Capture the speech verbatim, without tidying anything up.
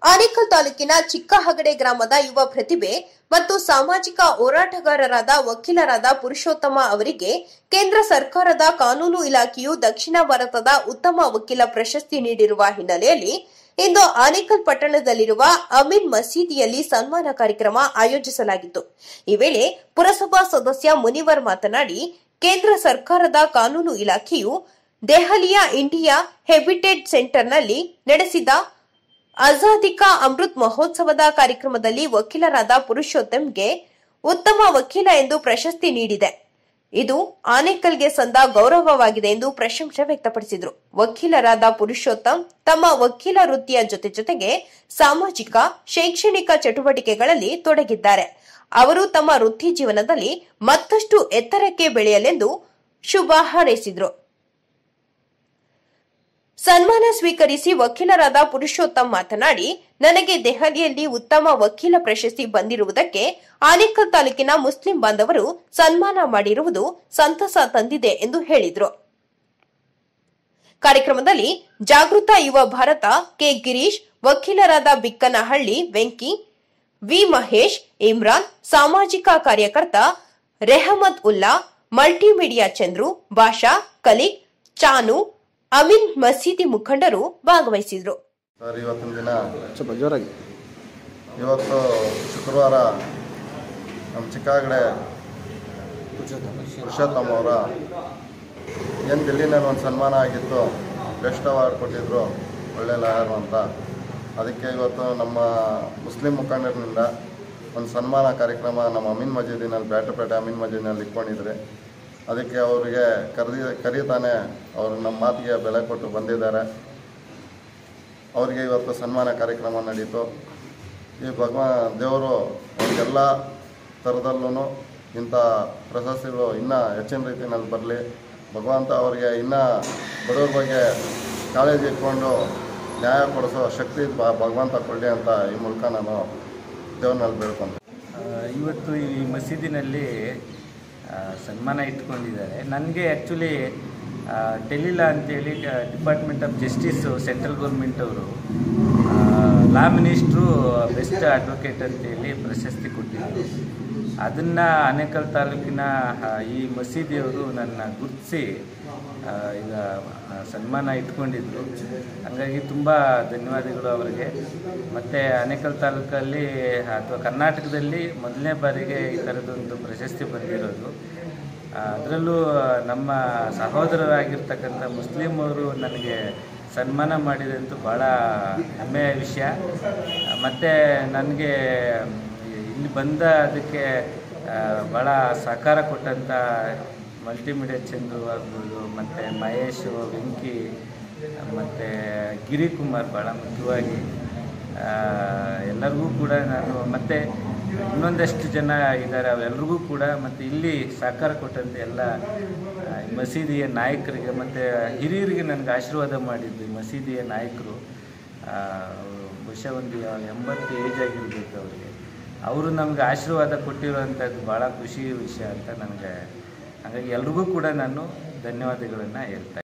ಆನೇಕಲ್ ತಾಲೂಕಿನ ಚಿಕ್ಕಹಗಡೆ ಗ್ರಾಮದ ಯುವ ಪ್ರತಿಭೆ ಮತ್ತು ಸಾಮಾಜಿಕ ಹೋರಾಟಗಾರರಾದ ವಕೀಲರಾದ ಪುರುಷೋತ್ತಮ ಅವರಿಗೆ ಕೇಂದ್ರ ಸರ್ಕಾರದ ಕಾನೂನು ಇಲಾಖೆಯು ದಕ್ಷಿಣ ಭಾರತದ ಉತ್ತಮ ವಕೀಲ ಪ್ರಶಸ್ತಿ ನೀಡಿರುವ ಹಿನ್ನೆಲೆಯಲ್ಲಿ ಇಂದು ಆನೇಕಲ್ ಪಟ್ಟಣದಲ್ಲಿರುವ ಅಮೀನ್ ಮಸೀದಿಯಲ್ಲಿ ಸನ್ಮಾನ ಕಾರ್ಯಕ್ರಮ ಆಯೋಜಿಸಲಾಗಿತ್ತು. ಈ ವೇಳೆ ಪುರಸಭಾ ಸದಸ್ಯ ಮುನಿವರ್ ಮಾತನಾಡಿ, ಕೇಂದ್ರ ಸರ್ಕಾರದ ಕಾನೂನು ಇಲಾಖೆಯು ದೆಹಲಿಯ ಇಂಡಿಯಾ ಹೆಬಿಟೇಟ್ ಸೆಂಟರ್ನಲ್ಲಿ ನಡೆಸಿದ ಆಜಾದಿ ಕಾ ಅಮೃತ್ ಮಹೋತ್ಸವದ ಕಾರ್ಯಕ್ರಮದಲ್ಲಿ ವಕೀಲರಾದ ಪುರುಷೋತ್ತಮ್ಗೆ ಉತ್ತಮ ವಕೀಲ ಎಂದು ಪ್ರಶಸ್ತಿ ನೀಡಿದೆ. ಇದು ಆನೇಕಲ್ಗೆ ಸಂದ ಗೌರವವಾಗಿದೆ ಎಂದು ಪ್ರಶಂಸೆ ವ್ಯಕ್ತಪಡಿಸಿದರು. ವಕೀಲರಾದ ಪುರುಷೋತ್ತಮ್ ತಮ್ಮ ವಕೀಲ ವೃತ್ತಿಯ ಜೊತೆ ಜೊತೆಗೆ ಸಾಮಾಜಿಕ, ಶೈಕ್ಷಣಿಕ ಚಟುವಟಿಕೆಗಳಲ್ಲಿ ತೊಡಗಿದ್ದಾರೆ. ಅವರು ತಮ್ಮ ವೃತ್ತಿ ಜೀವನದಲ್ಲಿ ಮತ್ತಷ್ಟು ಎತ್ತರಕ್ಕೆ ಬೆಳೆಯಲೆಂದು ಶುಭ ಹಾರೈಸಿದರು. ಸನ್ಮಾನ ಸ್ವೀಕರಿಸಿ ವಕೀಲರಾದ ಪುರುಷೋತ್ತಮ್ ಮಾತನಾಡಿ, ನನಗೆ ದೆಹಲಿಯಲ್ಲಿ ಉತ್ತಮ ವಕೀಲ ಪ್ರಶಸ್ತಿ ಬಂದಿರುವುದಕ್ಕೆ ಆನೇಕಲ್ ತಾಲೂಕಿನ ಮುಸ್ಲಿಂ ಬಾಂಧವರು ಸನ್ಮಾನ ಮಾಡಿರುವುದು ಸಂತಸ ತಂದಿದೆ ಎಂದು ಹೇಳಿದರು. ಕಾರ್ಯಕ್ರಮದಲ್ಲಿ ಜಾಗೃತ ಯುವ ಭಾರತ ಕೆ ಗಿರೀಶ್, ವಕೀಲರಾದ ಬಿಕ್ಕನಹಳ್ಳಿ ವೆಂಕಿ, ವಿ ಮಹೇಶ್, ಇಮ್ರಾನ್, ಸಾಮಾಜಿಕ ಕಾರ್ಯಕರ್ತ ರೆಹಮತ್ ಉಲ್ಲಾ, ಮಲ್ಟಿಮೀಡಿಯಾ ಚಂದ್ರು, ಬಾಷಾ, ಕಲೀಗ್, ಚಾನು, ಅಮೀನ್ ಮಸೀದಿ ಮುಖಂಡರು ಭಾಗವಹಿಸಿದರು. ಇವತ್ತಿನ ದಿನ ಸ್ವಲ್ಪ ಜೋರಾಗಿ ಇವತ್ತು ಶುಕ್ರವಾರ ನಮ್ಮ ಚಿಕ್ಕಹಗಡೆ ಪುರುಷೋತ್ತಮ ಅವರ ಏನು ದಿಲ್ಲಿನಲ್ಲಿ ಒಂದು ಸನ್ಮಾನ ಆಗಿತ್ತು, ಬೆಸ್ಟ್ ಅವಾರ್ಡ್ ಕೊಟ್ಟಿದ್ರು, ಒಳ್ಳೆ ಲಾಯರು ಅಂತ. ಅದಕ್ಕೆ ಇವತ್ತು ನಮ್ಮ ಮುಸ್ಲಿಂ ಮುಖಂಡರಿಂದ ಒಂದು ಸನ್ಮಾನ ಕಾರ್ಯಕ್ರಮ ನಮ್ಮ ಅಮೀನ್ ಮಸೀದಿನಲ್ಲಿ ಬ್ಯಾಟಪೇಟೆ ಅಮೀನ್ ಮಸೀದಿನಲ್ಲಿ ಇಟ್ಕೊಂಡಿದ್ದಾರೆ. ಅದಕ್ಕೆ ಅವರಿಗೆ ಕರೆದಿ ಕರೀತಾನೆ ಅವರು ನಮ್ಮ ಮಾತಿಗೆ ಬೆಲೆ ಕೊಟ್ಟು ಬಂದಿದ್ದಾರೆ. ಅವರಿಗೆ ಇವತ್ತು ಸನ್ಮಾನ ಕಾರ್ಯಕ್ರಮ ನಡೀತು. ಈ ಭಗವಾನ್ ದೇವರು ಅವ್ರಿಗೆಲ್ಲ ಥರದಲ್ಲೂ ಇಂಥ ಪ್ರಶಸ್ತಿಗಳು ಇನ್ನೂ ಹೆಚ್ಚಿನ ರೀತಿಯಲ್ಲಿ ಬರಲಿ. ಭಗವಂತ ಅವರಿಗೆ ಇನ್ನೂ ಬಡವ್ರ ಬಗ್ಗೆ ಕಾಳಜಿ ಇಟ್ಕೊಂಡು ನ್ಯಾಯ ಕೊಡಿಸೋ ಶಕ್ತಿ ಭಗವಂತ ಕೊಡಲಿ ಅಂತ ಈ ಮೂಲಕ ನಾನು ದೇವ್ರನಲ್ಲಿ ಬೇಡ್ಕೊಂಡು ಇವತ್ತು ಈ ಮಸೀದಿನಲ್ಲಿ ಸನ್ಮಾನ ಇಟ್ಕೊಂಡಿದ್ದಾರೆ. ನನಗೆ ಆ್ಯಕ್ಚುಲಿ ಡೆಲ್ಲಿಲಾ ಅಂತೇಳಿ department of justice central government ಅವರು ಲಾ ಮಿನಿಸ್ಟ್ರು ಬೆಸ್ಟ್ ಅಡ್ವೊಕೇಟ್ ಅಂತೇಳಿ ಪ್ರಶಸ್ತಿ ಕೊಟ್ಟಿದ್ದರು. ಅದನ್ನು ಆನೇಕಲ್ ತಾಲೂಕಿನ ಈ ಮಸೀದಿಯವರು ನನ್ನ ಗುರುತಿಸಿ ಈಗ ಸನ್ಮಾನ ಇಟ್ಕೊಂಡಿದ್ರು. ಹಾಗಾಗಿ ತುಂಬ ಧನ್ಯವಾದಗಳು ಅವರಿಗೆ. ಮತ್ತು ಆನೇಕಲ್ ತಾಲೂಕಲ್ಲಿ ಅಥವಾ ಕರ್ನಾಟಕದಲ್ಲಿ ಮೊದಲನೇ ಬಾರಿಗೆ ಈ ಥರದೊಂದು ಪ್ರಶಸ್ತಿ ಬಂದಿರೋದು. ಅದರಲ್ಲೂ ನಮ್ಮ ಸಹೋದರರಾಗಿರ್ತಕ್ಕಂಥ ಮುಸ್ಲಿಮವರು ನನಗೆ ಸನ್ಮಾನ ಮಾಡಿದಂತೂ ಭಾಳ ಹೆಮ್ಮೆಯ ವಿಷಯ. ಮತ್ತು ನನಗೆ ಇಲ್ಲಿ ಬಂದ ಅದಕ್ಕೆ ಭಾಳ ಸಹಕಾರ ಕೊಟ್ಟಂಥ ಮಲ್ಟಿಮೀಡಿಯಾ ಚಂದ್ರು ಆಗ್ಬೋದು, ಮತ್ತು ಮಹೇಶು, ವೆಂಕಿ, ಮತ್ತು ಗಿರಿಕುಮಾರ್ ಭಾಳ ಮುಖ್ಯವಾಗಿ ಎಲ್ಲರಿಗೂ ಕೂಡ ನಾನು, ಮತ್ತು ಇನ್ನೊಂದಷ್ಟು ಜನ ಇದ್ದಾರೆ ಅವರೆಲ್ರಿಗೂ ಕೂಡ, ಮತ್ತು ಇಲ್ಲಿ ಸಹಕಾರ ಕೊಟ್ಟಂತೆ ಎಲ್ಲ ಮಸೀದಿಯ ನಾಯಕರಿಗೆ ಮತ್ತು ಹಿರಿಯರಿಗೆ ನನಗೆ ಆಶೀರ್ವಾದ ಮಾಡಿದ್ದು ಮಸೀದಿಯ ನಾಯಕರು. ಬಹುಶಃ ಒಂದು ಎಂಬತ್ತು ಏಜ್ ಆಗಿರಬೇಕು ಅವರಿಗೆ. ಅವರು ನಮಗೆ ಆಶೀರ್ವಾದ ಕೊಟ್ಟಿರುವಂಥದ್ದು ಭಾಳ ಖುಷಿ ವಿಷಯ ಅಂತ ನನಗೆ. ಹಾಗಾಗಿ ಎಲ್ರಿಗೂ ಕೂಡ ನಾನು ಧನ್ಯವಾದಗಳನ್ನು ಹೇಳ್ತಾ